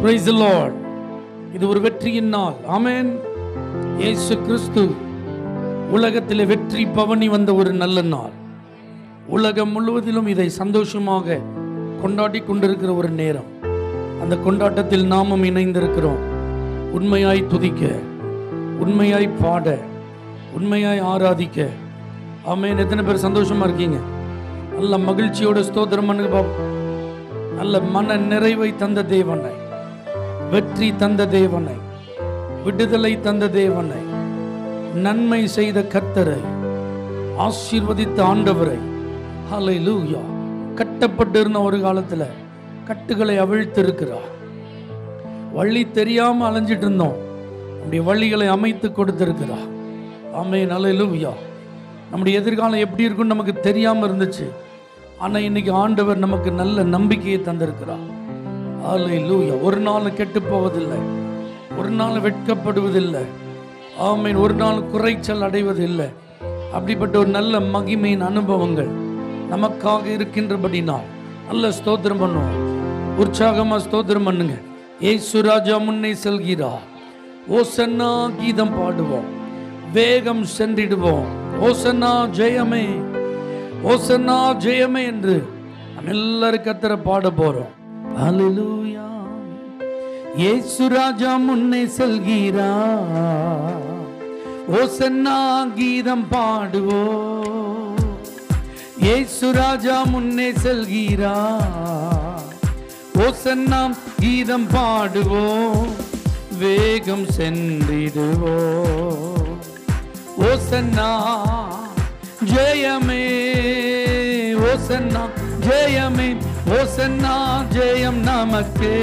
Praise the Lord. இது ஒரு வெற்றியின் நாள். ஆமென். இயேசு கிறிஸ்து உலகத்தில் வெற்றி பவனி வந்த ஒரு நல்ல நாள். உலகம் முழுவதிலும் இதை சந்தோஷமாக கொண்டாடி கொண்டிருக்கிற ஒரு நேரம். அந்த கொண்டாட்டத்தில் நாமும் இணைந்திருக்கிறோம். உண்மையாய் துதிக்க, உண்மையாய் பாட, உண்மையாய் ஆராதிக்க. ஆமென். எத்தனை பேர் சந்தோஷமா இருக்கீங்க? நல்ல மகிழ்ச்சியோட ஸ்தோத்திரம் பண்ணுங்க பாப்போம். நல்ல மன நிறைவை தந்த தேவனை, வெற்றி தந்த தேவனை, விடுதலை தந்த தேவனை, நன்மை செய்த கர்த்தரை, ஆசீர்வதித்த ஆண்டவரை. ஹல்லேலூயா. கட்டப்பட்டு இருந்த ஒரு காலத்தில் கட்டுகளை அவிழ்த்திருக்கிறார். வழி தெரியாம அலைஞ்சிட்டு இருந்தோம், நம்முடைய வழிகளை அமைத்து கொடுத்திருக்கிறார். ஆமென். ஹல்லேலூயா. நம்முடைய எதிர்காலம் எப்படி இருக்குன்னு நமக்கு தெரியாம இருந்துச்சு. ஆனால் இன்னைக்கு ஆண்டவர் நமக்கு நல்ல நம்பிக்கையை தந்திருக்கிறார். ஹல்லேலூயா. ஒரு நாள் கெட்டு போவதில்லை, ஒரு நாள் வெட்கப்படுவதில்லை. ஆமென். ஒரு நாள் குறைச்சல் அடைவதில்லை. அப்படிப்பட்ட ஒரு நல்ல மகிமையின் அனுபவங்கள் நமக்காக இருக்கின்றபடினால் நல்ல ஸ்தோத்திரம் பண்ணுவோம். உற்சாகமா ஸ்தோத்திரம் பண்ணுங்க. இயேசு ராஜா முன்னே செல்கிறார். ஓசன்னா கீதம் பாடுவோம், வேகம் சென்றிடுவோம். ஓசன்னா ஜெயமே, ஓசன்னா ஜெயமே என்று நம்ம எல்லாரும் கர்த்தரை பாட போறோம். ஹல்லேலூயா. இயேசு ராஜா முன்னே செல்கிறார். ஓசன்னா கீதம் பாடுவோம். இயேசு ராஜா முன்னே செல்கிறார். ஓசன்னா கீதம் பாடுவோம், வேகம் சென்றிடுவோம். ஓசன்னா ஜெயமே, ஓசன்னா ஜெயமே, ஓசன்னா ஜெயம் நமக்கே,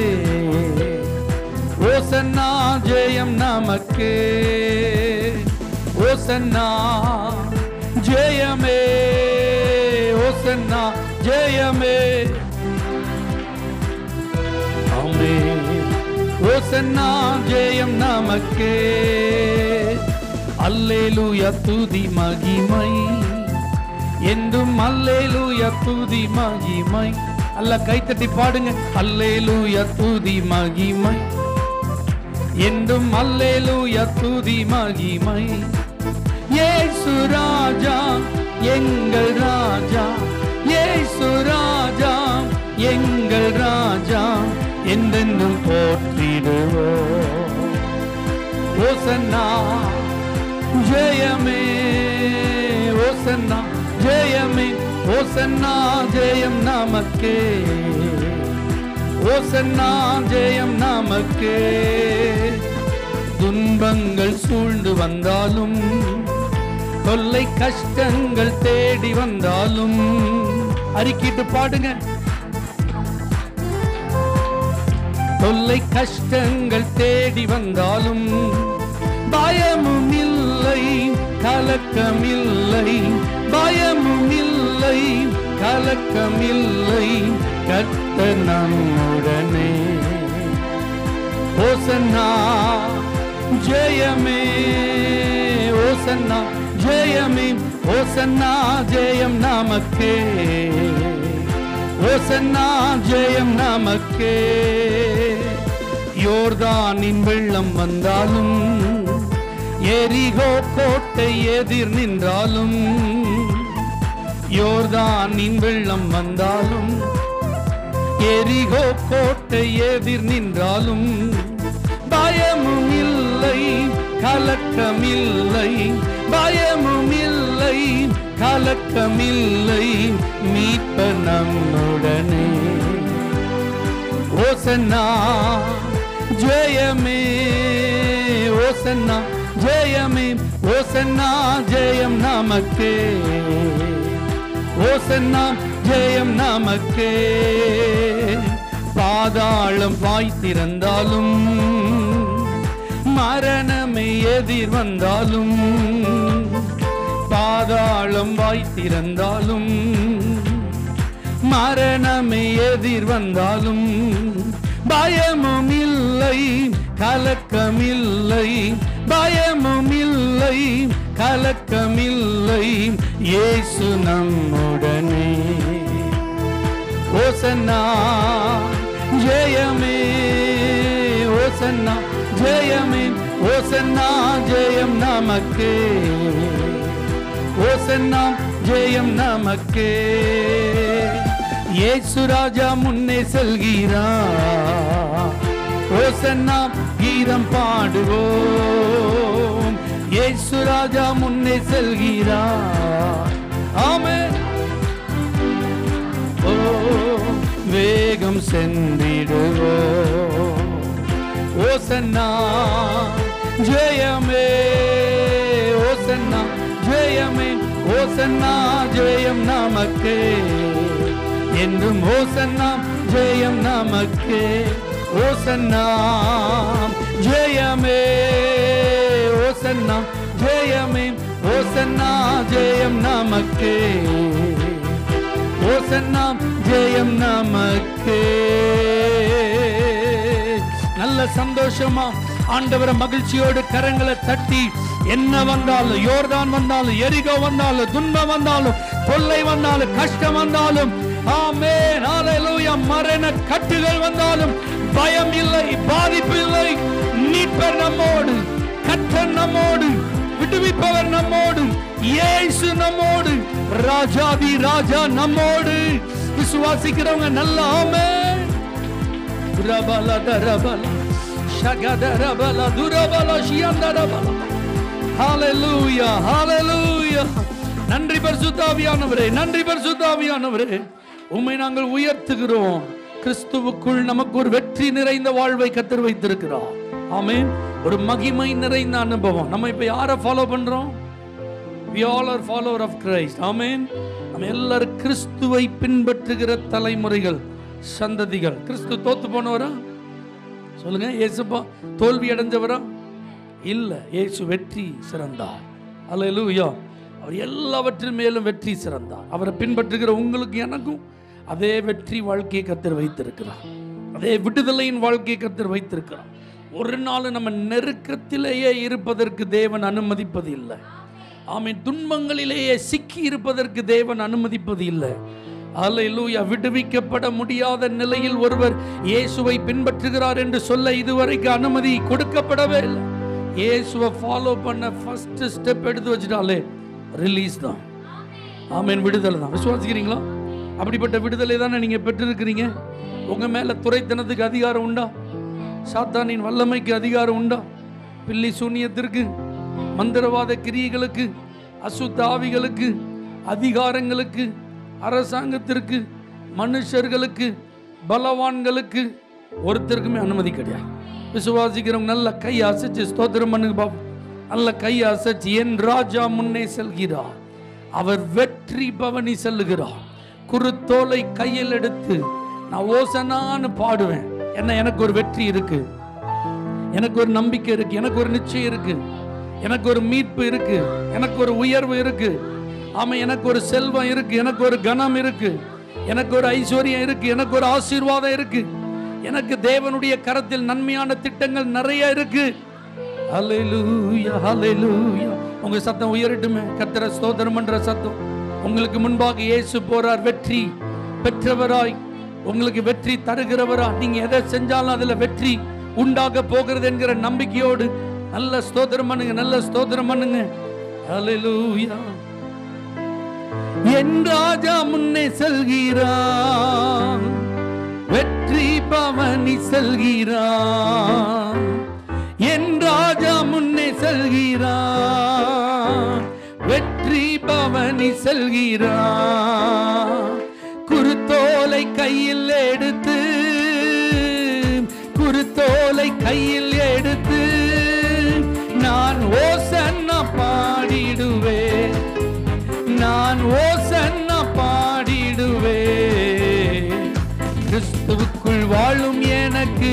ஓசன்னா ஜெயம் நமக்கே, ஓசன்னா ஜெயமே, ஓசன்னா ஜெயமே. ஆமென். ஓசன்னா ஜெயம் நமக்கே. அல்லேலூயா துதி மகிமை என்றும், அல்லேலூயா துதி மகிமை. அல்ல கைத்தட்டி பாடுங்க. அல்லேலூயா துதி மகிமை என்றும், அல்லேலூயா துதி மகிமை. இயேசு ராஜா எங்கள் ராஜா, இயேசு ராஜா எங்கள் ராஜா, என்றென்றும் போற்றிடுவோம். ஓசன்னா ஜெயமே, ஓசன்னா ஜெயமே, ஓசன்னா ஜெயம் நமக்கே, ஓசன்னா ஜெயம் நமக்கே. துன்பங்கள் சூழ்ந்து வந்தாலும், தொல்லை கஷ்டங்கள் தேடி வந்தாலும், அறிக்கிட்டு பாடுங்க. தொல்லை கஷ்டங்கள் தேடி வந்தாலும் பயமும் இல்லை, கலக்கம் இல்லை, பயமும் இல்லை, கலக்கம் இல்லை, கர்த்தர் நம்முடனே. ஓசன்னா ஜெயமே, ஓசன்னா ஜெயமே, ஓசன்னா ஜெயம் நமக்கே, ஓசன்னா ஜெயம் நமக்கே. யோர்தானின் வெள்ளம் வந்தாலும், எரிகோ கோட்டை எதிர் நின்றாலும், யோர்தானின் வெள்ளம் வந்தாலும், எரிகோ கோட்டை எதிர் நின்றாலும், பயமும் இல்லை, கலக்கம் இல்லை, பயமும் இல்லை, கலக்கம் இல்லை, மீட்பர் நம்முடனே. ஓசன்னா ஜெயமே, ஓசன்னா ஜெயமே, ஓசன்னா ஜெயம் நமக்கே, ஓசன்னா ஜெயம் நமக்கே. பாதாளம் வாய் திறந்தாலும், மரணமே எதிர் வந்தாலும், பாதாளம் வாய் திறந்தாலும், மரணமே எதிர் வந்தாலும், பயமும் இல்லை, கலக்கம் இல்லை, பயமும் இல்லை, கலக்கம் இல்லை, இயேசு நம்முடனே. ஓசன்னா ஜெயமே ஓசன்னா ஜெயமே, ஓசன்னா ஜெயம் நமக்கே, ஓசன்னா ஜெயம் நமக்கே. இயேசு ராஜா முன்னே செல்கிறார், ஓசன்னா கீதம் பாடுவோம். இயேசு ராஜா முன்னே செல்கிறார். ஆமென். ஓ வேகம் சென்றிடுவோம். ஓசன்னா ஜெயமே, ஓசன்னா ஜெயமே, ஓசன்னா ஜெயம் நமக்கே, என்றும் ஓசன்னா ஜெயம் நமக்கே. ஓசன்னா ஜெயமே, ஓசன்னா ஜெயமே, ஓசன்னா ஜெயம் நமக்கே, ஓசன்னா ஜெயம் நமக்கே. நல்ல சந்தோஷமா ஆண்டவரை மகிழ்ச்சியோடு கரங்களை தட்டி, என்ன வந்தாலும், யோர்தான் வந்தாலும், எரிகோ வந்தாலும், துன்பம் வந்தாலும், தொல்லை வந்தாலும், கஷ்டம் வந்தாலும், ஆமென் ஹல்லேலூயா, மரண கட்டுகள் வந்தாலும் பயம் இல்லை, பாதிப்பு இல்லை. மீட்பர் நம்மோடு, கர்த்தர் நம்மோடு, விடுவிப்பவர் நம்மோடு, இயேசு நம்மோடு, ராஜாதி ராஜா நம்மோடு. விசுவாசிக்கிறவங்க நல்ல ஆமென். ரபல தரபல ஷகதரபல துரபல ஷியந்தரபல. ஹல்லேலூயா, ஹல்லேலூயா. நன்றி பரிசுத்த ஆவியானவரே, நன்றி பரிசுத்த ஆவியானவரே, உம்மை நாங்கள் உயர்த்துகிறோம். கிறிஸ்துவுக்குள் நமக்கு ஒரு வெற்றி நிறைந்த வாழ்வை கர்த்தர் வைத்திருக்கிறார். ஆமென். ஒரு மகிமை நிறைந்த அனுபவம். நம்ம இப்ப யாரை ஃபாலோ பண்றோம்? We all are follower of Christ. ஆமென். நம்ம எல்லாரும் கிறிஸ்துவை பின்பற்றுகிற தலைமுறைகள், சந்ததிகள். கிறிஸ்து தோத்து போனவரா? சொல்லுங்க. இயேசுப்பா தோல்வி அடைஞ்சவரா? இல்ல, இயேசு வெற்றி சிறந்தார். அல்லேலூயா. அவர் எல்லாவற்றின் மேலும் வெற்றி சிறந்தார். அவரை பின்பற்றுகிற உங்களுக்கு எனக்கும் அதே வெற்றி வாழ்க்கையை கர்த்தர் வைத்திருக்கிறார். அதே விடுதலையின் வாழ்க்கையை கர்த்தர் வைத்திருக்கிறார். ஒரு நாள் நம்ம நெருக்கத்திலேயே இருப்பதற்கு தேவன் அனுமதிப்பது இல்லை. ஆமென். துன்பங்களிலேயே சிக்கி இருப்பதற்கு தேவன் அனுமதிப்பது இல்லை. அல்லேலூயா. விடுவிக்கப்பட முடியாத நிலையில் ஒருவர் இயேசுவை பின்பற்றுகிறார் என்று சொல்ல இதுவரைக்கும் அனுமதி கொடுக்கப்படவே இல்லை. இயேசுவை ஃபாலோ பண்ண ஃபர்ஸ்ட் ஸ்டெப் எடுத்து வச்சிட்டாலே ரிலீஸ் தான். ஆமென். விடுதலை தான். விசுவாசிக்கிறீங்களா? அப்படிப்பட்ட விடுதலை தானே நீங்க பெற்றிருக்கிறீங்க. உங்க மேல துரைத்தனத்துக்கு அதிகாரம் உண்டா? சாத்தானின் வல்லமைக்கு அதிகாரம் உண்டா? பில்லி சூனியத்திற்கு, மந்திரவாத கிரியைகளுக்கு, அசுத்த ஆவிகளுக்கு, அதிகாரங்களுக்கு, அரசாங்கத்திற்கு, மனுஷர்களுக்கு, பலவான்களுக்கு ஒருத்தருக்குமே அனுமதி கிடையாது. விசுவாசிக்கிறவங்க நல்ல கை அசைச்சு ஸ்தோத்திரம் பண்ணுங்க பாப்போம். நல்ல கை அசைச்சு, என் ராஜா முன்னே செல்கிறார், அவர் வெற்றி பவனி செல்லுகிறார். குருத்தோலை கையில் எடுத்து நான் ஓசனான்னு பாடுவேன். என்ன, எனக்கு ஒரு வெற்றி இருக்கு, எனக்கு ஒரு நம்பிக்கை இருக்கு, எனக்கு ஒரு நிச்சயம் இருக்கு, எனக்கு ஒரு மீட்பு இருக்கு, எனக்கு ஒரு உயர்வு இருக்கு. ஆமா, எனக்கு ஒரு செல்வம் இருக்கு, எனக்கு ஒரு கனம் இருக்கு, எனக்கு ஒரு ஐஸ்வர்யம் இருக்கு, எனக்கு ஒரு ஆசீர்வாதம் இருக்கு, எனக்கு தேவனுடைய கரத்தில் நன்மையான திட்டங்கள் நிறைய இருக்கு. ஹல்லேலூயா, ஹல்லேலூயா. உங்க சத்தம் உயரட்டுமே. கர்த்தரை ஸ்தோத்திரம் பண்ற சத்தம். உங்களுக்கு முன்பாக இயேசு போறார், வெற்றி பெற்றவராய், உங்களுக்கு வெற்றி தருகிறவரா. நீங்க எதை செஞ்சாலும் அதுல வெற்றி உண்டாக போகிறது என்கிற நம்பிக்கையோடு நல்ல ஸ்தோத்திரம் பண்ணுங்க, நல்ல ஸ்தோத்திரம் பண்ணுங்க. ஹல்லேலூயா. என் ராஜா முன்னே செல்கிறான், வெற்றி பவனி செல்கிறான். என் ராஜா முன்னே செல்கிறான், வெற்றி பவனி செல்கிறான். குருத்தோலை கையில் எடுத்து, குருத்தோலை கையில் எடுத்து நான் ஓசன்னா பாடிடுவேன், நான் ஓசன்னா பாடிடுவேன். கிறிஸ்துவுக்குள் வாழும் எனக்கு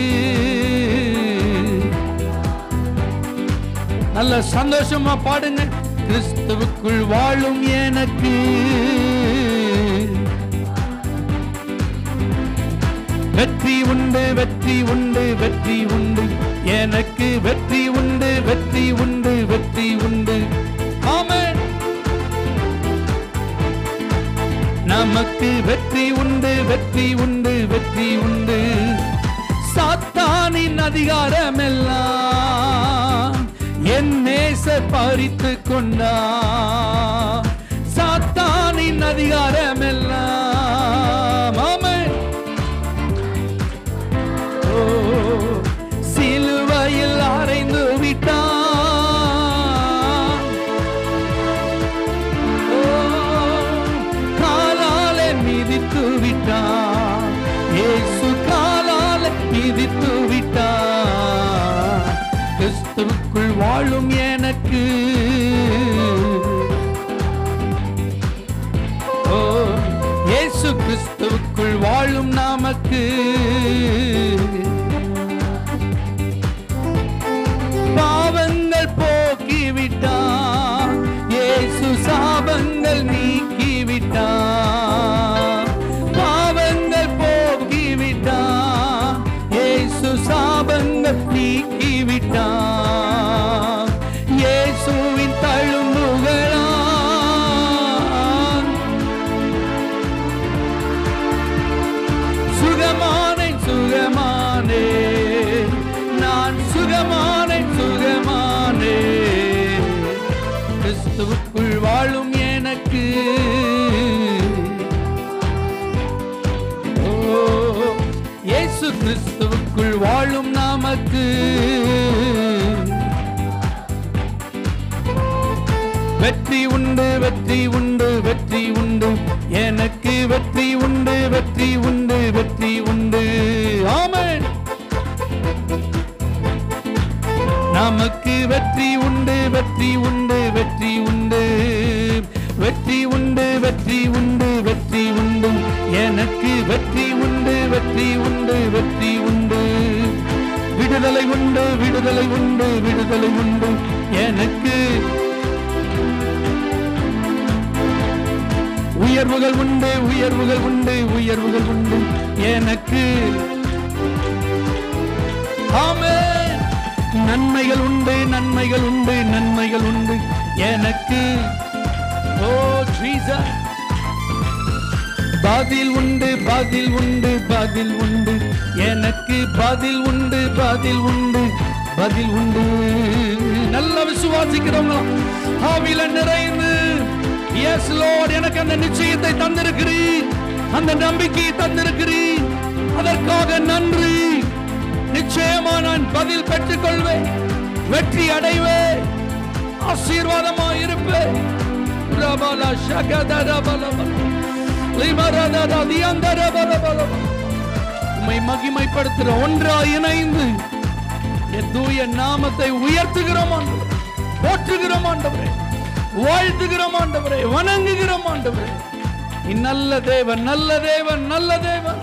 நல்ல சந்தோஷமா பாடுங்க. கிறிஸ்துவுக்குள் வாழும் எனக்கு வெற்றி உண்டு, வெற்றி உண்டு, வெற்றி உண்டு, எனக்கு வெற்றி உண்டு, வெற்றி உண்டு, வெற்றி உண்டு. ஆமென். நமக்கு வெற்றி உண்டு, வெற்றி உண்டு, வெற்றி உண்டு. சாத்தானின் அதிகாரம் எல்லாம் என் நேசர் பறித்து கொண்டார். சாத்தானின் அதிகாரம் எல்லாம் ஆமென் சிலுவையில் அறைந்து விட்டார். காலாலே மிதித்து விட்டார். இயேசு காலாலே மிதித்து விட்டார். கிறிஸ்துவுக்குள் வாழும் எனக்கு இயேசு கிறிஸ்துவுக்குள் வாழும் நமக்கு பாவங்கள் போக்கிவிட்டார். இயேசு சாபங்கள் நீக்கிவிட்டார். பாவங்கள் போக்கிவிட்டார். இயேசு சாபங்கள் நீக்கிவிட்டார். இயேசுவின் தழும்புகளால் சுகமானே சுகமானே நான் சுகமானே சுகமானே. கிறிஸ்துவுக்குள் வாழும் எனக்கு இயேசு கிறிஸ்துவுக்குள் வாழும் நமக்கு வெற்றி உண்டு வெற்றி உண்டு வெற்றி உண்டு எனக்கு வெற்றி உண்டு வெற்றி உண்டு வெற்றி உண்டு ஆமென். நமக்கு வெற்றி உண்டு வெற்றி உண்டு வெற்றி உண்டு வெற்றி உண்டு வெற்றி உண்டு வெற்றி உண்டு எனக்கு வெற்றி உண்டு வெற்றி உண்டு வெற்றி உண்டு. விடுதலை உண்டு விடுதலை உண்டு விடுதலை உண்டு எனக்கு. உயர்வுகள் உண்டு உயர்வுகள் உண்டு உயர்வுகள் உண்டு எனக்கு ஆமென். நன்மைகள் உண்டு நன்மைகள் உண்டு நன்மைகள் உண்டு எனக்கு. ஓ ஜீசஸ் பதில் உண்டு பதில் உண்டு பதில் உண்டு எனக்கு. பதில் உண்டு பதில் உண்டு பதில் உண்டு. நல்ல விசுவாசிக்கிறவங்க ஆவியில நிறைந்து எஸ் லார்ட் எனக்கு அந்த நிச்சயத்தை தந்திருக்கிறீர், அந்த நம்பிக்கையை தந்திருக்கிறீர், அதற்காக நன்றி. நிச்சயமா நான் பதில் பெற்றுக் கொள்வேன், வெற்றி அடைவேன், ஆசீர்வாதமாக இருப்பேன். உம்மை மகிமைப்படுத்துகிற ஒன்றாய் இணைந்து என் தூய நாமத்தை உயர்த்துகிறோம் ஆண்டவரே, போற்றுகிறோம் ஆண்டவரே, வாழ்த்துகிறோம் ஆண்டவரே, வணங்குகிறோம் ஆண்டவரே. நீ நல்ல தேவன் நல்ல தேவன் நல்ல தேவன்.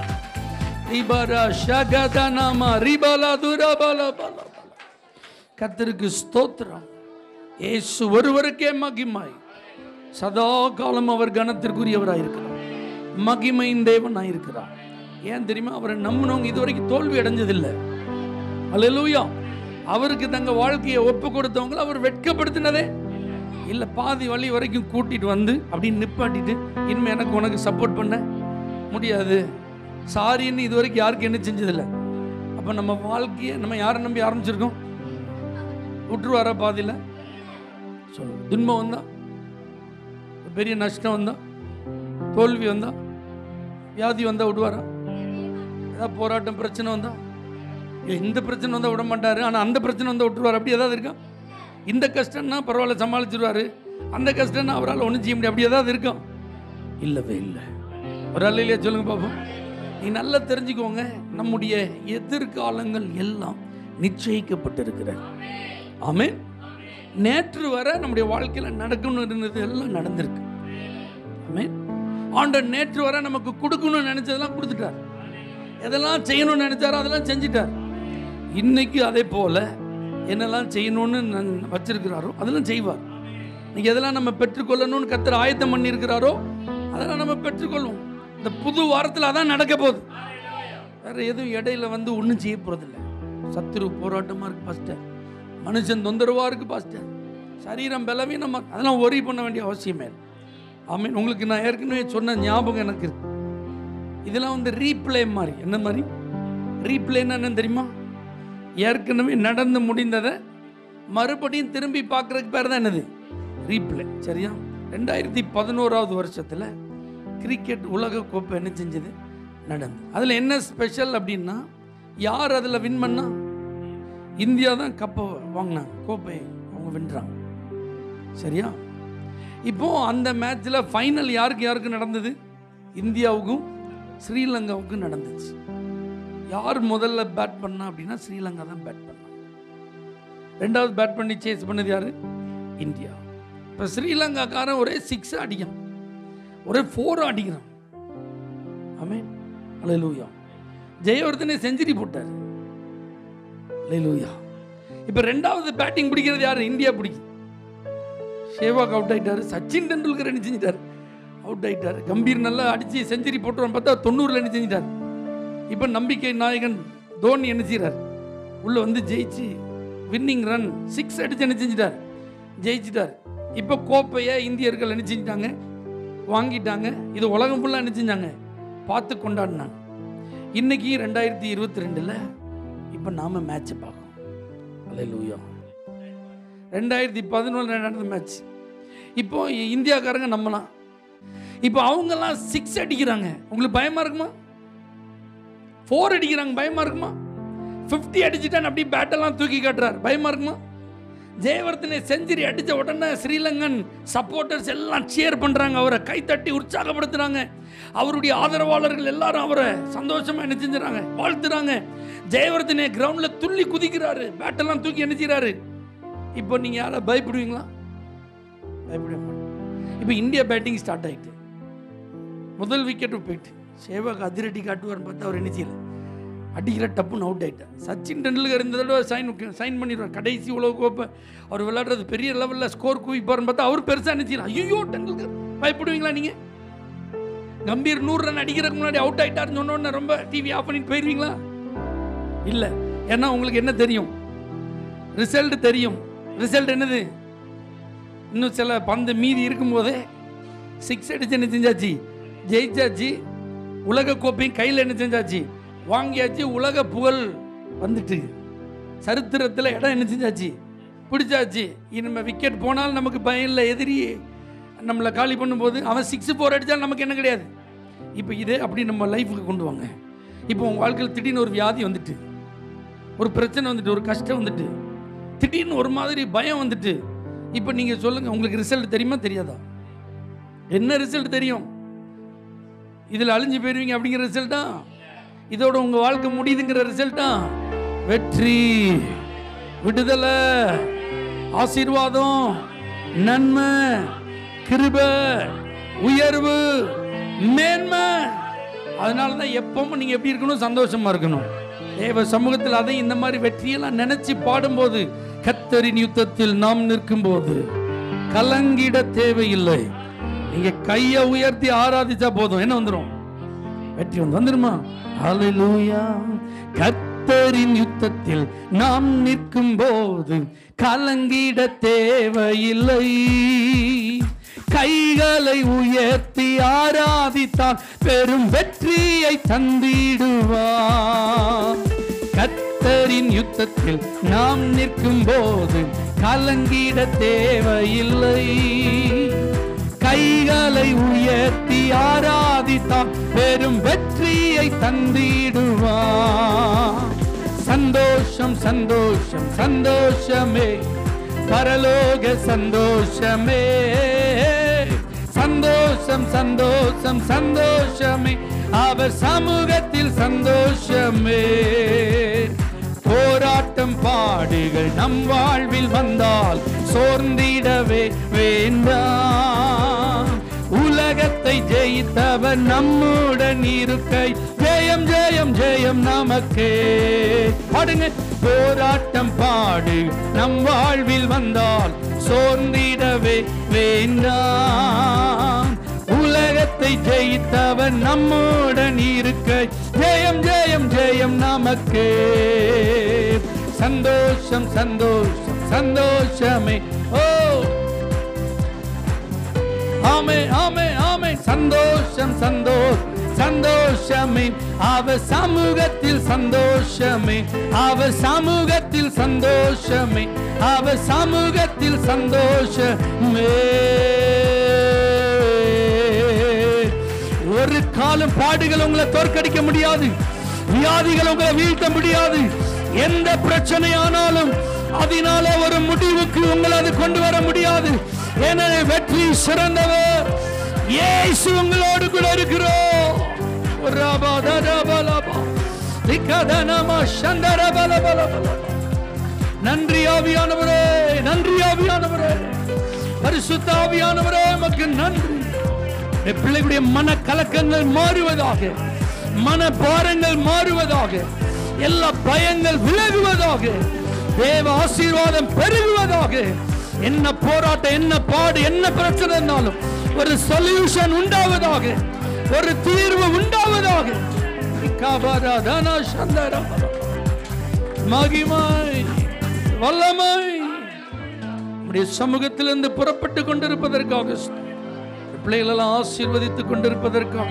கர்த்தருக்கு ஸ்தோத்திரம். இயேசு ஒருவருக்கே மகிமை. சதா காலம் அவர் கனத்திற்குரியவராயிருக்கிறார், மகிமையின் தேவனாயிருக்கிறார். ஏன் தெரியுமா? அவரை நம்பினவங்க இதுவரைக்கும் தோல்வி அடைஞ்சதில்லை. அல்லேலூயா. அவருக்கு தங்க வாழ்க்கையை ஒப்பு கொடுத்தவங்களை அவர் வெட்கப்படுத்தினதே இல்லை. பாதி வழி வரைக்கும் கூட்டிட்டு வந்து அப்படின்னு நிப்பாட்டிட்டு இனிமே எனக்கு உனக்கு சப்போர்ட் பண்ண முடியாது சாரின்னு இதுவரைக்கும் யாருக்கு என்ன செஞ்சதில்லை. அப்போ நம்ம வாழ்க்கையை நம்ம யாரை நம்பி ஆரம்பிச்சிருக்கோம்? விட்டுருவாரா பாதியில்? சொல்லு. துன்பம் வந்தா, பெரிய நஷ்டம் வந்தா, தோல்வி வந்தா, வியாதி வந்தா விடுவாரா? ஏதாவது போராட்டம் பிரச்சனை வந்தா, இந்த பிரச்சனை வந்தா விட மாட்டாரு, ஆனால் அந்த பிரச்சனை வந்தா விட்டுருவார். அப்படி ஏதாவது இருக்கா? இந்த கஷ்டம்னா பரவாயில்ல சமாளிச்சிருவாரு, அந்த கஷ்டம்னா அவரால் ஒன்றும் செய்ய முடியாது, அப்படி ஏதாவது இருக்கா? இல்லவே இல்லை. ஒரு ஆள் இல்லையா? சொல்லுங்க பாப்போம். நீ நல்லா தெரிஞ்சுக்கோங்க, நம்முடைய எதிர்காலங்கள் எல்லாம் நிச்சயிக்கப்பட்டிருக்கிற. ஆமென். நேற்று வரை நம்முடைய வாழ்க்கையில் நடக்கணும்னு இருந்தது எல்லாம் நடந்திருக்கு. ஆமென். ஆண்டவர் நேற்று வரை நமக்கு கொடுக்கணும்னு நினைச்சதெல்லாம் கொடுத்துட்டார். எதெல்லாம் செய்யணும்னு நினைச்சாரோ அதெல்லாம் செஞ்சிட்டார். இன்னைக்கு அதே போல என்னெல்லாம் செய்யணும்னு வச்சிருக்கிறாரோ அதெல்லாம் செய்வார். இன்னைக்கு எதெல்லாம் நம்ம பெற்றுக்கொள்ளணும்னு கர்த்தர் ஆயத்தம் பண்ணியிருக்கிறாரோ அதெல்லாம் நம்ம பெற்றுக்கொள்வோம். இந்த புது வாரத்தில் அதான் நடக்க போகுது. வேற எதுவும் இடையில வந்து ஒன்றும் செய்ய போறதில்லை. சத்துரு போராட்டமாக இருக்கு பாஸ்டர், மனுஷன் தொந்தரவாக இருக்கு பாஸ்டர், சரீரம் பலவீனமா, அதெல்லாம் ஒரி பண்ண வேண்டிய அவசியமே இல்லை. ஆமீன். உங்களுக்கு நான் ஏற்கனவே சொன்ன ஞாபகம் எனக்கு இருக்கு. இதெல்லாம் வந்து ரீப்ளே மாதிரி. என்ன மாதிரி? ரீப்ளேன்னா என்னன்னு தெரியுமா? ஏற்கனவே நடந்து முடிந்ததை மறுபடியும் திரும்பி பார்க்குறதுக்கு பேர் தான் என்னது? ரீப்ளே. சரியா? 2011 வருஷத்தில் கிரிக்கெட் உலக கோப்பை என்ன செஞ்சது? நடந்தது. அதில் என்ன ஸ்பெஷல் அப்படின்னா, யார் அதில் வின் பண்ணா? இந்தியா தான் கப்பை வாங்கினாங்க, கோப்பை அவங்க வென்றாங்க. சரியா? இப்போ அந்த மேட்ச்சில் ஃபைனல் யாருக்கு நடந்தது? இந்தியாவுக்கும் ஸ்ரீலங்காவுக்கும் நடந்துச்சு. யார் முதல்ல பேட் பண்ணா அப்படின்னா ஸ்ரீலங்கா தான் பேட் பண்ணா. ரெண்டாவது பேட் பண்ணி சேஸ் பண்ணது யாரு? இந்தியா. இப்போ ஸ்ரீலங்காக்காரன் ஒரே 6 அடிக்கிறான், ஒரே 4 அடிக்கிறான். ஆமென், அல்லேலூயா. ஜெயவர்தனே செஞ்சுரி போட்டார். அல்லேலூயா. இப்போ ரெண்டாவது பேட்டிங் பிடிக்கிறது யாரு? இந்தியா பிடிக்கும். சேவாக் அவுட் ஆயிட்டாரு, சச்சின் டெண்டுல்கர் என்ன செஞ்சிட்டார்? அவுட் ஆயிட்டார். கம்பீர் நல்லா அடிச்சு செஞ்சுரி போட்டுருவான் பார்த்தா 90 என்ன செஞ்சிட்டார். இப்போ நம்பிக்கை நாயகன் தோனி என்ன செய்கிறார்? உள்ள வந்து ஜெயிச்சு வின்னிங் ரன் 6 அடிச்சு என்ன செஞ்சிட்டார்? ஜெயிச்சிட்டார். இப்போ கோப்பையை இந்தியர்கள் என்ன செஞ்சிட்டாங்க? வாங்கிட்டாங்க. இது உலகம் ஃபுல்லாக என்ன செஞ்சாங்க? பார்த்து கொண்டாடினாங்க. இன்னைக்கு 2022 இப்போ நாம மேட்சை பார்க்கணும். அல்லேலூயா. 2011 நடந்த மேட்ச். இப்போ இந்தியாக்காரங்க நம்மலாம் இப்போ அவங்கெல்லாம் 6 அடிக்கிறாங்க. உங்களுக்கு பயமா இருக்குமா? 4 அடிக்கிறாங்க, பயமா இருக்குமா? 50 அடிச்சுட்டான் அப்படியே பேட்டெல்லாம் தூக்கி காட்டுறார், பயமா இருக்குமா? ஜெயவர்தனே செஞ்சுரி அடித்த உடனே ஸ்ரீலங்கன் சப்போர்ட்டர்ஸ் எல்லாம் சேர் பண்ணுறாங்க, அவரை கைத்தட்டி உற்சாகப்படுத்துகிறாங்க. அவருடைய ஆதரவாளர்கள் எல்லாரும் அவரை சந்தோஷமாக என்ன செஞ்சுறாங்க? வாழ்த்துறாங்க. ஜெயவர்தனே கிரவுண்டில் துள்ளி குதிக்கிறாரு, பேட்டெல்லாம் தூக்கி என்ன செய்கிறாரு. இப்போ நீங்கள் யாரை பயப்படுவீங்களா? பயப்பட மாட்டோம். இப்போ இந்தியா பேட்டிங் ஸ்டார்ட் ஆகிட்டு முதல் விக்கெட்டு போயிட்டு சேவாக் அதிரடி காட்டுவார்னு பார்த்தா அவர் என்ன செய்யல, அடிக்கிற டப்புன்னு அவுட் ஆகிட்டார். சச்சின் டெண்டுல்கர் இந்த தடவை சைன் பண்ணிடுவார். கடைசி உலக கோப்பை அவர் விளையாடுறது பெரிய லெவலில் ஸ்கோர் குவிப்பார்னு பார்த்தா அவர் பெருசாக என்ன செய்யலாம். ஐயோ டெண்டுல்கர், பயப்படுவீங்களா நீங்கள்? கம்பீர் 100 ரன் அடிக்கிறதுக்கு முன்னாடி அவுட் ஆகிட்டாருன்னு சொன்னோன்னே ரொம்ப டிவி ஆஃப் பண்ணிட்டு போயிடுவீங்களா? இல்லை, ஏன்னா உங்களுக்கு என்ன தெரியும்? ரிசல்ட் தெரியும். ரிசல்ட் என்னது? இன்னும் சில பந்து மீதி இருக்கும்போதே 6 அடிச்சு என்ன செஞ்சாச்சு? ஜெயிச்சாச்சு. உலக கோப்பையும் கையில் என்ன செஞ்சாச்சு? வாங்கியாச்சு. உலக புகழ் வந்துட்டு சரித்திரத்தில் இடம் என்ன செஞ்சாச்சு? பிடிச்சாச்சு. இனிமேல் விக்கெட் போனாலும் நமக்கு பயம் இல்லை. எதிரி நம்மளை காலி பண்ணும்போது அவன் 6 4 அடித்தாலும் நமக்கு என்ன கிடையாது. இப்போ இதே அப்படி நம்ம லைஃபுக்கு கொண்டு வாங்க. இப்போ உங்கள் வாழ்க்கையில் திடீர்னு ஒரு வியாதி வந்துட்டு, ஒரு பிரச்சனை வந்துட்டு, ஒரு கஷ்டம் வந்துட்டு, திடீர்னு ஒரு மாதிரி பயம் வந்துட்டு, இப்போ நீங்கள் சொல்லுங்கள், உங்களுக்கு ரிசல்ட் தெரியுமா தெரியாதா? என்ன ரிசல்ட் தெரியும்? இதில் அழிஞ்சு போயிருவீங்க அப்படிங்கிற ரிசல்ட்டா? இதோட உங்கள் வாழ்க்கை முடியுதுங்கிற ரிசல்ட்டா? வெற்றி, விடுதலை, ஆசீர்வாதம், நன்மை, கிருபை, உயர்வு, மேன்மை. அதனால தான் எப்பவும் நீங்கள் எப்படி இருக்கணும்? சந்தோஷமா இருக்கணும். தேவ சமூகத்தில் அதை இந்த மாதிரி வெற்றியெல்லாம் நினைச்சு பாடும்போது, கர்த்தரின் யுத்தத்தில் நாம் நிற்கும் போது கலங்கிட தேவையில்லை. நீங்க கையை உயர்த்தி ஆராதிச்சா போதும், என்ன வந்துடும்? வெற்றி வந்துருமா? ஹல்லேலூயா. கர்த்தரின் யுத்தத்தில் நாம் நிற்கும் போது கலங்கிட தேவையில்லை. கைகளை உயர்த்தி ஆராதித்தால் பெரும் வெற்றியை தந்திடுவார். கர்த்தரின் யுத்தத்தில் நாம் நிற்கும் போது கலங்கிட தேவையில்லை. கைகளை உயர்த்தி ஆராதித்தால் பெரும் வெற்றியை தந்திடுவார். சந்தோஷம் சந்தோஷம் சந்தோஷமே, பரலோக சந்தோஷமே. சந்தோஷம் சந்தோஷம் சந்தோஷமே, அவர் சமூகத்தில் சந்தோஷமே. போராட்டம் பாடுகள் நம் வாழ்வில் வந்தால் சோர்ந்திடவே வேண்டாம். உலகத்தை ஜெயித்தவர் நம்முடன் இருக்கை. ஜெயம் ஜெயம் ஜெயம் நமக்கே. பாடுங்க. போராட்டம் பாடு நம் வாழ்வில் வந்தால் சோர்ந்திடவே வேண்டாம். உலகத்தை ஜெயித்தவர் நம்முடன் இருக்கை. ஜெயம் ஜெயம் ஜெயம் நமக்கே. சந்தோஷம் சந்தோஷம் சந்தோஷமே. ஓ ஆமே ஆமே ஆமே. சந்தோஷம் சந்தோஷம் சந்தோஷமே, அவர் சமூகத்தில் சந்தோஷமே, அவர் சமூகத்தில் சந்தோஷமே, அவர் சமூகத்தில் சந்தோஷமே. ஒரு காலம் பாடுகள் உங்களை தோற்கடிக்க முடியாது, வியாதிகள் உங்களை வீழ்த்த முடியாது. எந்த பிரச்சனையானாலும் அதனால ஒரு முடிவுக்கு உங்களை அது கொண்டு வர முடியாது. எனவே வெற்றி சிறந்தவர் இயேசு உங்களோடு கூட இருக்கிறோம். நன்றி ஆவியானவரே, நன்றி ஆவியானவரே, பரிசுத்த ஆவியானவரே, உமக்கு நன்றி. பிள்ளைகளுடைய மன கலக்கங்கள் மாறுவதாக, மன பாரங்கள் மாறுவதாக, எல்லா பயங்கள் விலகுவதாக, தேவ ஆசீர்வாதம் பெருகுவதாக. என்ன போராட்டம், என்ன பாடு, என்ன பிரச்சனை இருந்தாலும் ஒரு சொல்யூஷன் உண்டாவதாக, ஒரு தீர்வு உண்டாவதாக. மகிமை வல்லமை நம்முடைய சமூகத்திலிருந்து புறப்பட்டு கொண்டிருப்பதற்காக, பிள்ளைகளெல்லாம் ஆசீர்வதித்துக் கொண்டிருப்பதற்காக,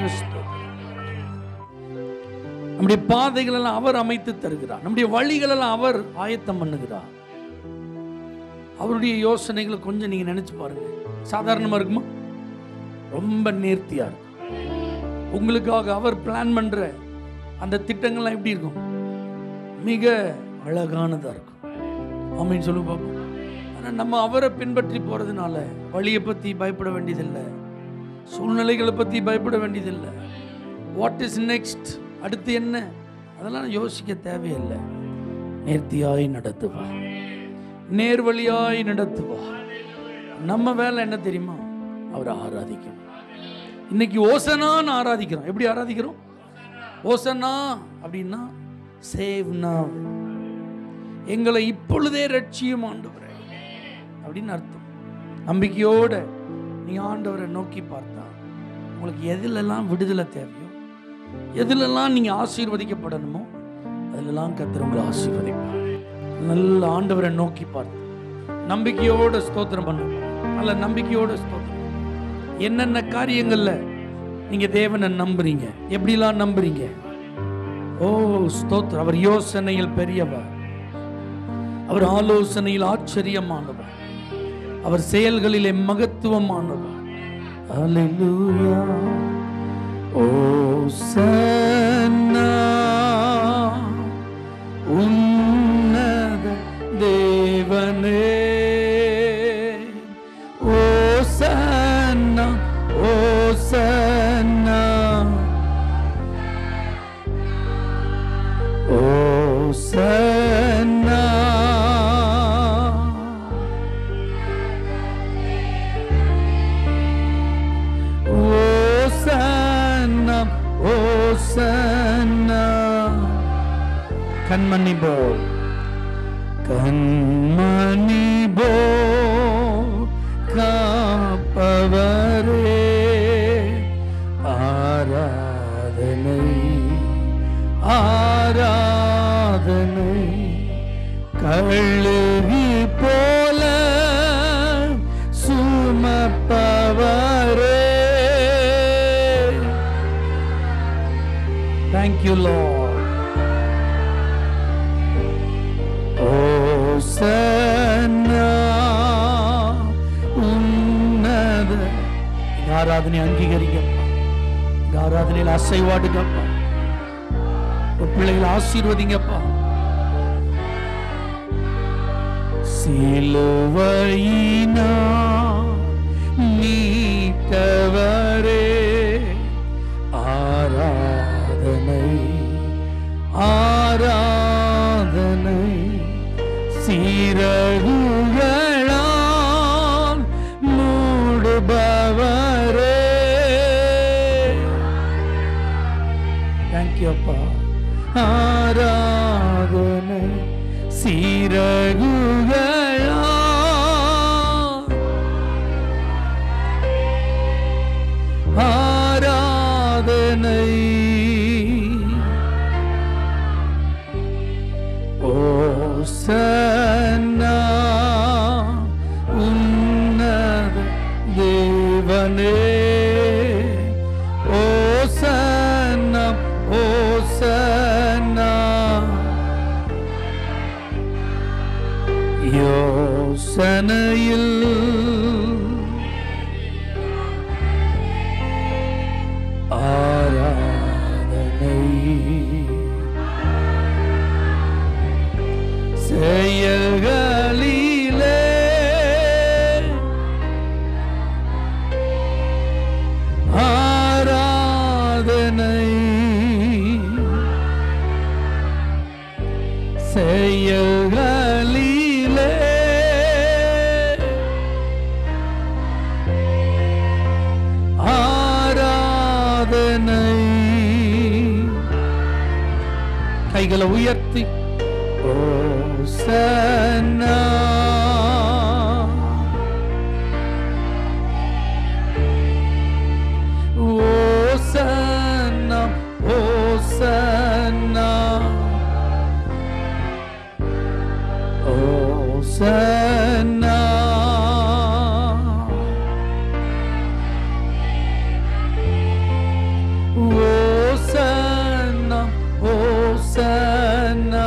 நம்முடைய பாதைகள் எல்லாம் அவர் அமைத்து தருகிறார், நம்முடைய வழிகள் எல்லாம் அவர் ஆயத்தம் பண்ணுகிறார். அவருடைய யோசனைகளை கொஞ்சம் நீங்க நினைச்சு பாருங்க. சாதாரணமா இருக்குமா? ரொம்ப நேர்த்தியா இருக்கும். உங்களுக்காக அவர் பிளான் பண்ற அந்த திட்டங்கள்லாம் எப்படி இருக்கும்? மிக அழகானதா இருக்கும். ஆமீன் சொல்லு பாப்போம். ஆனால் நம்ம அவரை பின்பற்றி போறதுனால வழியை பத்தி பயப்பட வேண்டியதில்லை, சூழ்நிலைகளை பத்தி பயப்பட வேண்டியதில்லை. வாட் இஸ் நெக்ஸ்ட், அடுத்து என்ன, அதெல்லாம் யோசிக்க தேவையில்லை. நேர்த்தியாய் நடத்துவா, நேர்வழியாய் நடத்துவா. நம்ம வேலை என்ன தெரியுமா? அவரை ஆராதிக்கணும். இன்னைக்கு ஓசனான்னு ஆராதிக்கிறோம். எப்படி ஆராதிக்கிறோம்? ஓசனா அப்படின்னா சேவ் நவ், எங்களை இப்பொழுதே ரட்சியும் ஆண்டவரே அப்படின்னு அர்த்தம். நம்பிக்கையோட நீ ஆண்டவரை நோக்கி பார்த்தா உங்களுக்கு எதிலெல்லாம் விடுதலை தேவையோ, எதிலெல்லாம் நீங்க ஆசீர்வதிக்கப்படணுமோ அதிலெல்லாம் கர்த்தர் உங்களை ஆசீர்வதிப்பார். நல்ல ஆண்டவரை நோக்கி பார்த்து நம்பிக்கையோட ஸ்தோத்திரம் பண்ணுங்க. நல்ல நம்பிக்கையோட ஸ்தோத்திரம். என்னென்ன காரியங்கள்ல நீங்க தேவனை நம்புறீங்க, எப்படிலாம் நம்புறீங்க? ஓ ஸ்தோத்திரம். அவர் யோசனையில் பெரியவர், அவர் ஆலோசனையில் ஆச்சரியமானவர், அவர் செயல்களிலே மகத்துவமானவர். அல்லேலூயா. ஓசன்னா உன்னத தேவனே, ஓசன்னா ஓசன்னா ஓசன்னா ஓசன்னா ஓசன்னா. கண்மணி போல், கண்மணி போல் காப்பவரே, ஆராதனை ஆராதனை. கழுவி போல சுமப்பவரே. Thank you Lord. ஓசன்னா உன்னத. ஆராதனை அங்கீகரிக்கப்பா, ஆராதனையில் அசைவாடுங்கப்பா, பிள்ளைகளை ஆசீர்வதிங்கப்பா. சிலுவையினா மீட்டவரே, ஆராதனை ஆராதனை. சீரகுகளால் மூடுபவரே. தேங்க்யூ அப்பா. ஆராதனை சீரகுகளா ஆராதனை. ஓசன்னா உன்னத தேவனே, ஓசன்னா யோசனையில் ஆராதனை செயல்களிலே ஆராதனை செயல்களிலே ஆராதனை. கைகளை உயர்த்தி ஓசன்னா ஓசன்னா ஓசன்னா ஓசன்னா ஓசன்னா ஓசன்னா.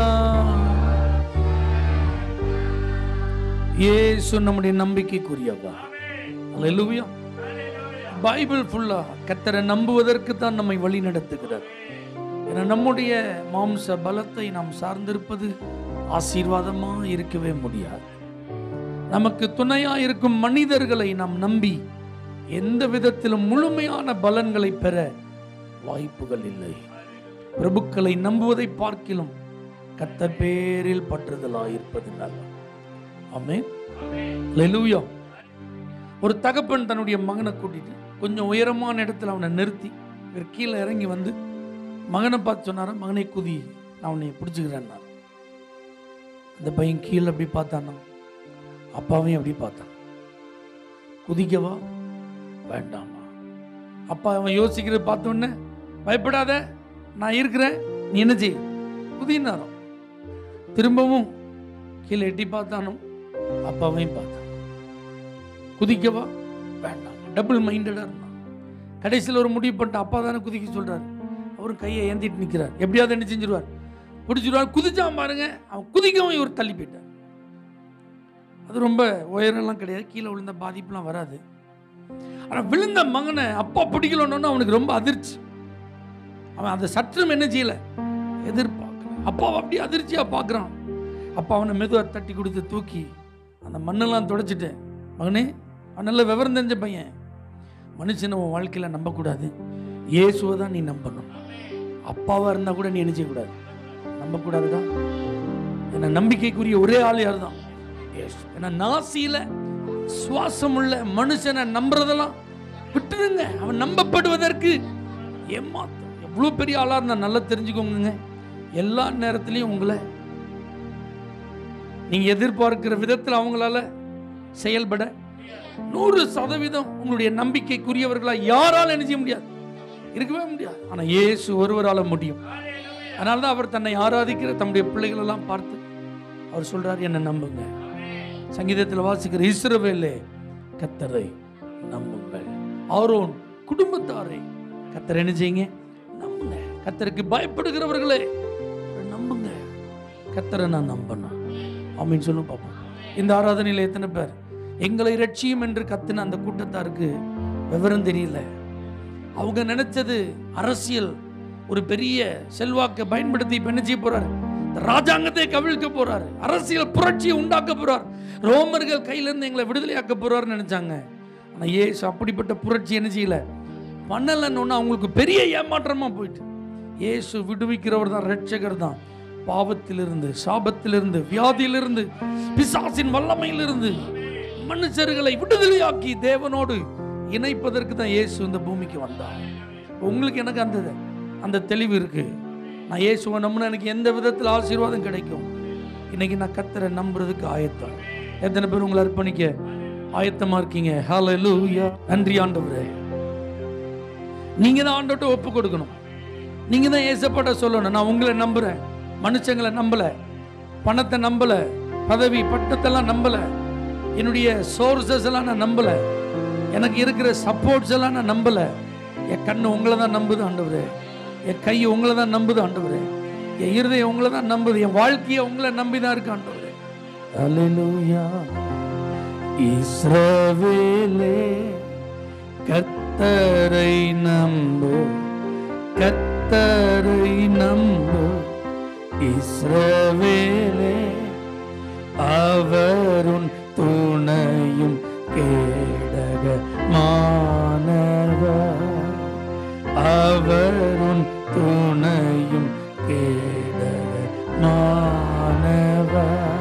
இயேசு நம்முடைய நம்பிக்கைக்குரியவர். அல்லேலூயா. பைபிள் ஃபுல்லா கர்த்தரை நம்புவதற்கு தான் நம்மை வழி நடத்துகிறார். ஏன்னா நம்முடைய மாம்ச பலத்தை நாம் சார்ந்திருப்பது ஆசீர்வாதமா இருக்கவே முடியாது. நமக்கு துணையா இருக்கும் மனிதர்களை நாம் நம்பி எந்த விதத்திலும் முழுமையான பலன்களை பெற வாய்ப்புகள் இல்லை. பிரபுக்களை நம்புவதை பார்க்கிலும் கர்த்தர் பேரில் பற்றுதலாயிருப்பது நல்லது. ஆமென். அல்லேலூயா. ஒரு தகப்பன் தன்னுடைய மகனை கூட்டிட்டு கொஞ்சம் உயரமான இடத்துல அவனை நிறுத்தி இவர் கீழே இறங்கி வந்து மகனை பார்த்து சொன்னார, மகனை குதி, நான் உன்னை பிடிச்சிக்கிறேன். அந்த பையன் கீழே அப்படி பார்த்தானா, அப்பாவையும் அப்படி பார்த்தான். குதிக்கவா வேண்டாமா? அப்பா அவன் யோசிக்கிறது பார்த்த உடனே, பயப்படாத, நான் இருக்கிறேன், நீ என்ன செய், குதினாரோ. திரும்பவும் கீழே எட்டி பார்த்தானோ, அப்பாவையும் பார்த்தான். குதிக்கவா வேண்டாம், டபுள் மைண்டடா இருந்தான். கடைசியில் ஒரு முடிவு பண்ணிட்டு, அப்பா தானே குதிக்க சொல்றாரு, அவரும் கையை ஏந்திட்டு நிற்கிறார். எப்படியாவது என்ன செஞ்சிருவார், பிடிச்சிருவார். குதிச்சான் பாருங்க, அவன் குதிக்கவும் இவர் தள்ளி போயிட்டார். அது ரொம்ப உயரெல்லாம் கிடையாது, கீழே விழுந்த பாதிப்புலாம் வராது. ஆனால் விழுந்த மகனை அப்பா பிடிக்கலன்னு அவனுக்கு ரொம்ப அதிர்ச்சி. அவன் அந்த சற்றும் என்ன செய்யல, எதிர்பார்க்கல. அப்பாவை அப்படியே அதிர்ச்சியா பார்க்குறான். அப்பா அவனை மெதுவாக தட்டி கொடுத்து தூக்கி அந்த மண்ணெல்லாம் துடைச்சிட்டு, மகனே, அவன் நல்ல விவரம் தெரிஞ்ச பையன், மனுஷனை உன் வாழ்க்கையில் நம்பக்கூடாது, இயேசுவை தான் நீ நம்பணும். அப்பாவா இருந்தா கூட நீ என்ன செய்யக்கூடாது, நம்பக்கூடாதுடா. என்ன நம்பிக்கைக்குரிய ஒரே ஆள் யார் தான், இயேசு. ஏன்னா நாசியில சுவாசம் உள்ள மனுஷனை நம்புறதெல்லாம் விட்டுருங்க. அவன் நம்பப்படுவதற்கு ஏமாத்தம். எவ்வளவு பெரிய ஆளா இருந்தா நல்லா தெரிஞ்சுக்கோங்க, எல்லா நேரத்திலையும் உங்களை நீங்க எதிர்பார்க்கிற விதத்தில் அவங்களால செயல்பட 100% உங்களுடைய நம்பிக்கைக்குரியவர்களா யாரால என்ன செய்ய முடியாது, இருக்கவே முடியாது. ஆனா இயேசு ஒருவரால முடியும். அதனால்தான் அவர் தன்னை ஆராதிக்கிற தம்முடைய பிள்ளைகள் எல்லாம் பார்த்து அவர் சொல்றாரு, என்ன நம்புங்க. சங்கீதத்தில் வாசிக்கிற, இஸ்ரவேலே கர்த்தரை நம்புங்கள், ஆரோன் குடும்பத்தாரை கர்த்தரை என்ன செய்யுங்க, நம்புங்க. கர்த்தருக்கு பயப்படுகிறவர்களே நம்புங்க. கர்த்தரை நான் நம்பணும் அப்படின்னு சொல்லி பார்ப்போம். இந்த ஆராதனையில் எத்தனை பேர் எங்களை ரட்சியும் என்று கத்துன அந்த கூட்டத்தாருக்கு விவரம் தெரியல. அவங்க நினைச்சது அரசியல், ஒரு பெரிய செல்வாக்கை பயன்படுத்தி என்ன செய்ய போறாரு, ராஜாங்கத்தை கவிழ்க்க போறாரு, அரசியல் புரட்சியை உண்டாக்க போறார், ரோமர்கள் கையிலிருந்து எங்களை விடுதலையாக்க போறாருன்னு நினைச்சாங்க. ஆனா இயேசு அப்படிப்பட்ட புரட்சி என்ன செய்யல, பண்ணலன்னு அவங்களுக்கு பெரிய ஏமாற்றமா போயிட்டு. இயேசு விடுவிக்கிறவர் தான், ரட்சகர் தான். பாவத்திலிருந்து, சாபத்திலிருந்து, வியாதியிலிருந்து, பிசாசின் வல்லமையிலிருந்து மனுஷர்களை விடுதலையாக்கி தேவனோடு இணைப்பதற்கு தான் இயேசு இந்த பூமிக்கு வந்தார். உங்களுக்கு எனக்கு அந்த தெளிவு இருக்கு. நான் இயேசுவை நம்பினா எனக்கு எந்த விதத்தில் ஆசீர்வாதம் கிடைக்கும். இன்னைக்கு நான் கர்த்தரை நம்புறதுக்கு ஆயத்தம். எத்தனை பேர் உங்களை அர்ப்பணிக்க ஆயத்தமா இருக்கீங்க? ஹல்லேலூயா. நன்றி ஆண்டவரே. நீங்க தான் ஆண்டவர்ட்ட ஒப்பு கொடுக்கணும். நீங்க தான் இயேசுப்பட்ட சொல்லணும், நான் உங்களை நம்புறேன், மனுஷங்களை நம்பல, பணத்தை நம்பல, பதவி பட்டத்தெல்லாம் நம்பல, என்னுடைய சோர்சஸ் எல்லாம் நான் நம்பல, எனக்கு இருக்கிற சப்போர்ட்ஸ் எல்லாம் நான் நம்பல. என் கண்ணு உங்களை தான் நம்புது ஆண்டவரே, என் கை உங்களை தான் நம்புது ஆண்டவரே, என் இருதயம் உங்களை தான் நம்புது, என் வாழ்க்கையை உங்களை நம்பி தான் இருக்கு ஆண்டவரே. அல்லேலூயா. இஸ்ரவேலே கர்த்தரை நம்பு, கர்த்தரை நம்பு. இஸ்ரவேலே அவருன் துணையும் கேடகமானவர், அவருன் துணையும் கேடகமானவர்.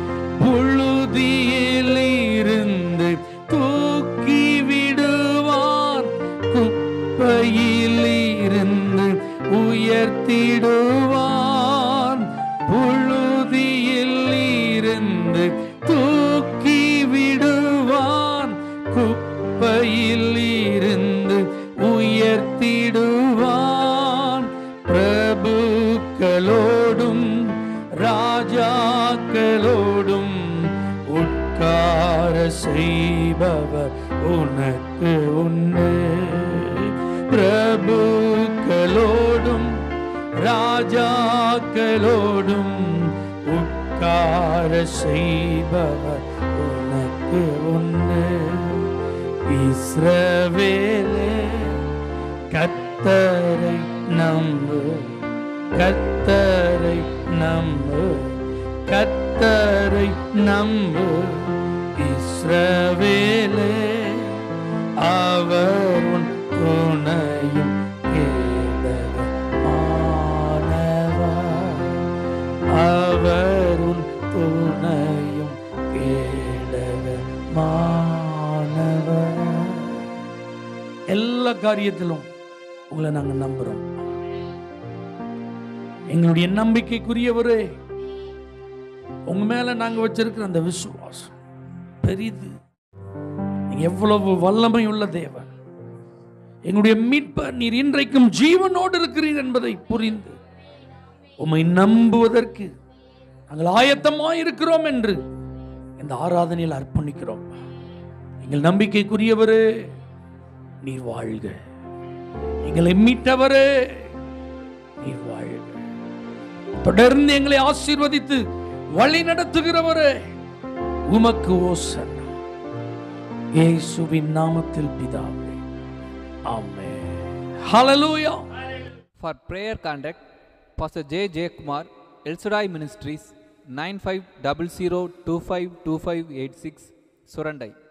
புழுதியிலிருந்து தூக்கி விடுவார், குப்பையிலிருந்து உயர்த்திடுவார். புழுதியிலிருந்து தூக்கி விடுவான், குப்பையிலிருந்து உயர்த்திடுவான். பிரபுக்களோடும் ராஜாக்களோடும் உட்கார செய்பவர் உனக்கு உண்டு. பிரபுக்களோடும் ராஜாக்களோடும் உட்கார செய்பவர் உனக்கு உண்டு. இஸ்ரவேலே கர்த்தரை நம்பு, கர்த்தரை நம்பு, கர்த்தரை நம்பு. இஸ்ரவேலே அவர் உன் துணையும் கேடகமானவர், அவர் உன் துணையும் கேடகமானவர். எல்லா காரியத்திலும் உங்களை நாங்கள் நம்புறோம். எங்களுடைய நம்பிக்கைக்குரியவரே, உங்க மேல நாங்க வச்சிருக்கிற அந்த விசுவாசம் பெரிது. நீங்க எவ்வளவு வல்லமை உள்ள தேவன், எங்களுடைய மீட்பர் நீர் இன்றைக்கும் ஜீவனோடு இருக்கிறீர் என்பதை புரிந்து உம்மை நம்புவதற்கு நாங்கள் ஆயத்தமாயிருக்கிறோம் என்று இந்த ஆராதனையில் அர்ப்பணிக்கிறோம். எங்கள் நம்பிக்கைக்குரியவரே நீர் வாழ்க, எங்களை மீட்டவரே நீர் வாழ்க. தொடர்ந்து எங்களை ஆசீர்வதித்து வழி நடத்துகிறவரே உமக்கு ஓசன்னா. இயேசுவின் நாமத்தில் பிதாவே, ஆமென். ஹல்லேலூயா. For prayer contact, Pastor J. J. Kumar, El Shaddai Ministries, 9500252586, Surandai.